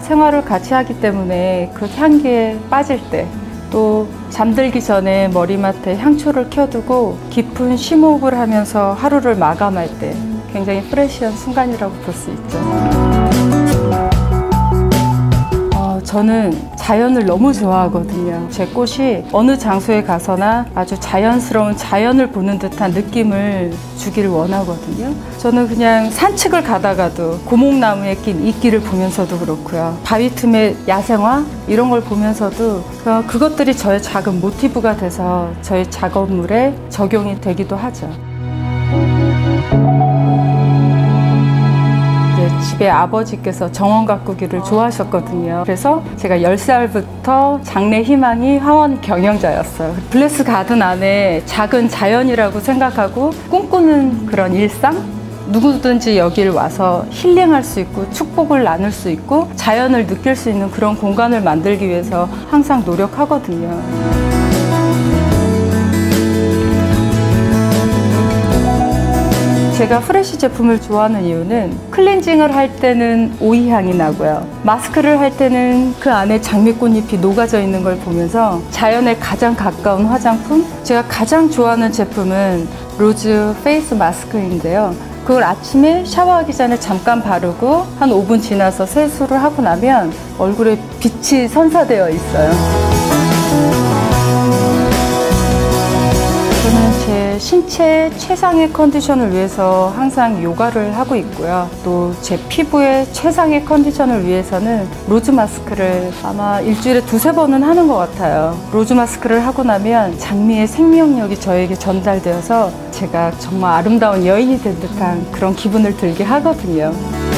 생활을 같이 하기 때문에 그 향기에 빠질 때, 또 잠들기 전에 머리맡에 향초를 켜두고 깊은 심호흡을 하면서 하루를 마감할 때 굉장히 프레시한 순간이라고 볼 수 있죠. 저는 자연을 너무 좋아하거든요. 제 꽃이 어느 장소에 가서나 아주 자연스러운 자연을 보는 듯한 느낌을 주기를 원하거든요. 저는 그냥 산책을 가다가도 고목나무에 낀 이끼를 보면서도 그렇고요. 바위 틈의 야생화 이런 걸 보면서도 그것들이 저의 작은 모티브가 돼서 저의 작업물에 적용이 되기도 하죠. 집에 아버지께서 정원 가꾸기를 좋아하셨거든요. 그래서 제가 10살부터 장래 희망이 화원 경영자였어요. 블레스 가든 안에 작은 자연이라고 생각하고 꿈꾸는 그런 일상? 누구든지 여기를 와서 힐링할 수 있고 축복을 나눌 수 있고 자연을 느낄 수 있는 그런 공간을 만들기 위해서 항상 노력하거든요. 제가 프레쉬 제품을 좋아하는 이유는 클렌징을 할 때는 오이 향이 나고요. 마스크를 할 때는 그 안에 장미꽃잎이 녹아져 있는 걸 보면서 자연에 가장 가까운 화장품? 제가 가장 좋아하는 제품은 로즈 페이스 마스크인데요. 그걸 아침에 샤워하기 전에 잠깐 바르고 한 5분 지나서 세수를 하고 나면 얼굴에 빛이 선사되어 있어요. 저는 제 신체 최상의 컨디션을 위해서 항상 요가를 하고 있고요. 또 제 피부의 최상의 컨디션을 위해서는 로즈 마스크를 아마 일주일에 2~3번은 하는 것 같아요. 로즈 마스크를 하고 나면 장미의 생명력이 저에게 전달되어서 제가 정말 아름다운 여인이 된 듯한 그런 기분을 들게 하거든요.